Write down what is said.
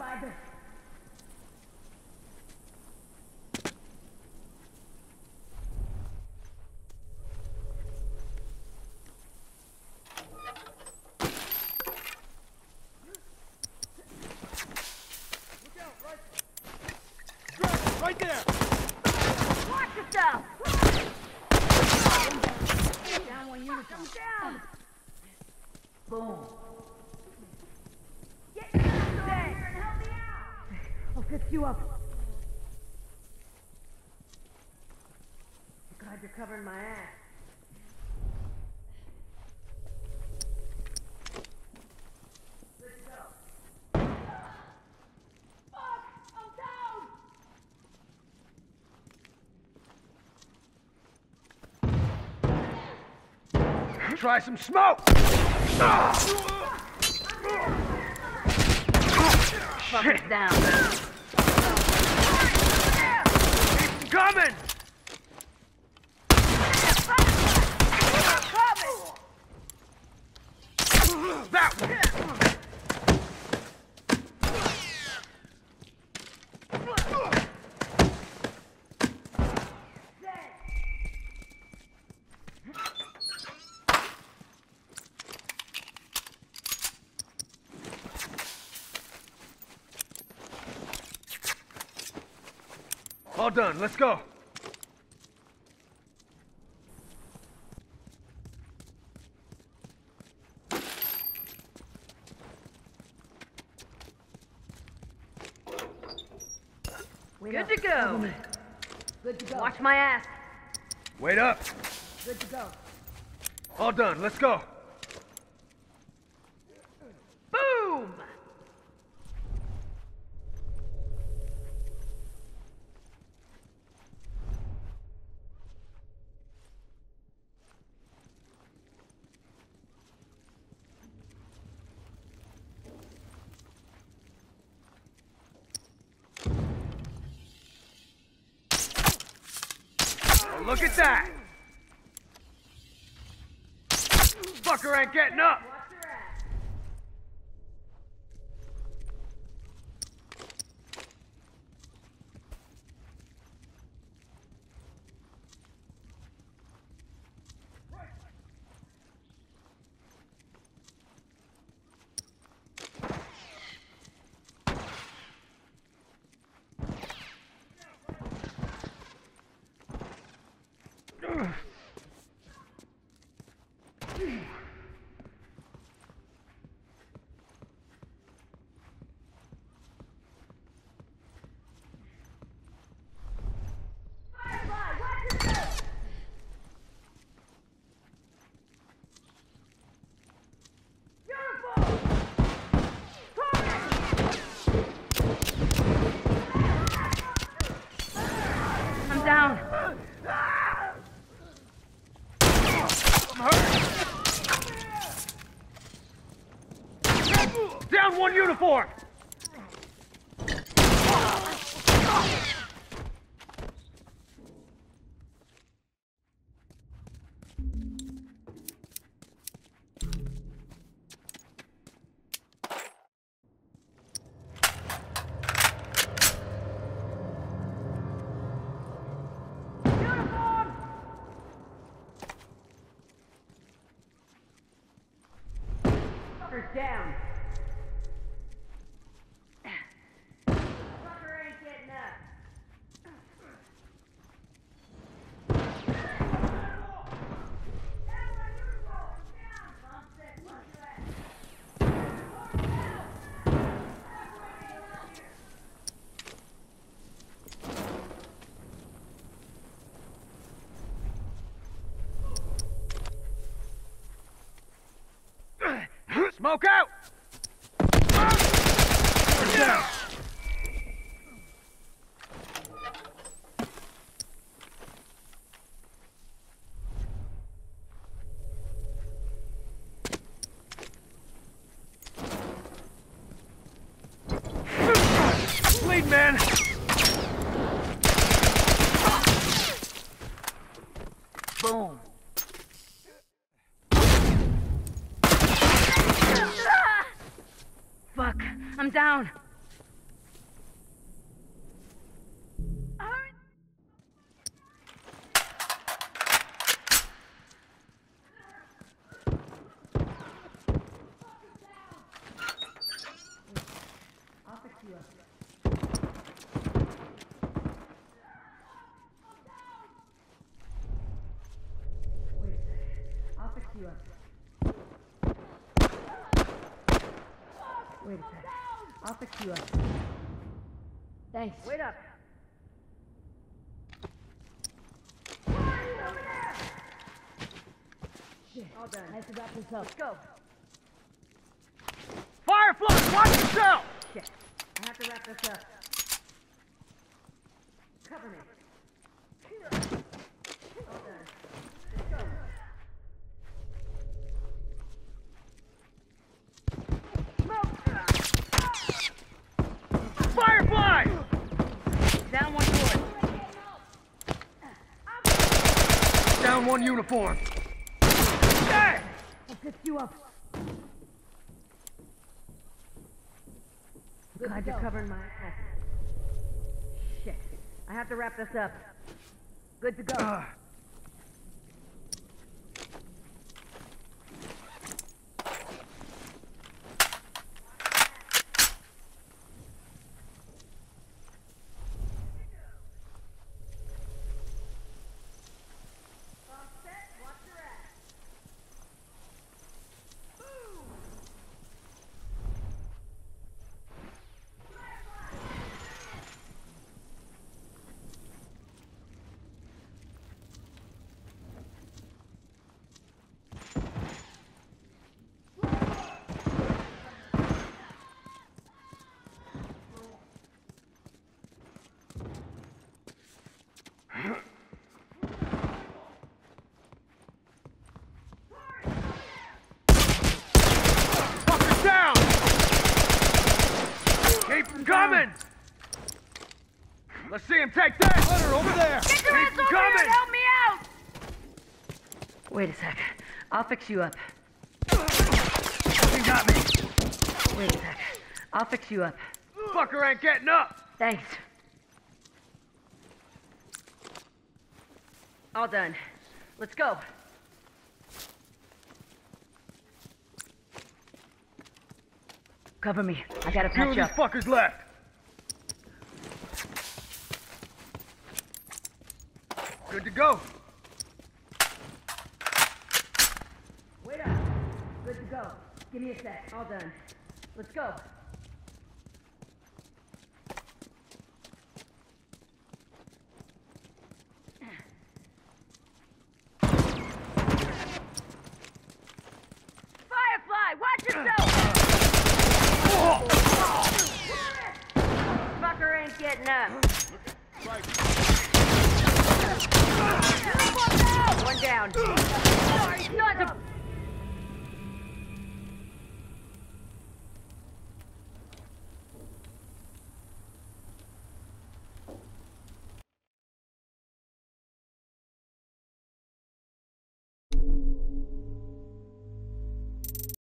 Right there! Watch yourself! Down when you come down! Boom. Get down here and help me out! I'll fix you up. God, you're covering my ass. Let's go. Fuck! I'm down! Try some smoke! Fucker's down. Keep coming! That one! All done, let's go. Good to go. Good to go. Watch my ass. Wait up. Good to go. All done, let's go. Boom! Oh, look at that! Fucker ain't getting up! Watch your ass. Firefly, watch yourself. Uniform. I'm down. Down one uniform! Uniform. Fucker's down. Fucker ain't getting up. Smoke out! Down! Lead, man! Boom. Fuck, I'm down. Wait a sec. I'll fix you up. Thanks. Wait up. Over there! Shit. All done. I forgot this up. Let's go. Firefly, watch yourself! Shit. I have to wrap this up. Cover me. All done. Let's go. Firefly! Down one door. Down one uniform. Hey! I'll fix you up. God, you're covering my ass. Shit. I have to wrap this up. Good to go. Fuckers down! Keep them coming! Let's see him take that! Hunter, over there! Get your ass over here and help me out! Wait a sec. I'll fix you up. You got me! Wait a sec. I'll fix you up. Fucker ain't getting up! Thanks. All done. Let's go. Cover me. I gotta Few of patch these up. fuckers left. Good to go. Wait up. Good to go. Give me a sec. All done. Let's go. Firefly, watch yourself! Fucker ain't getting up. One down. Sorry, son of a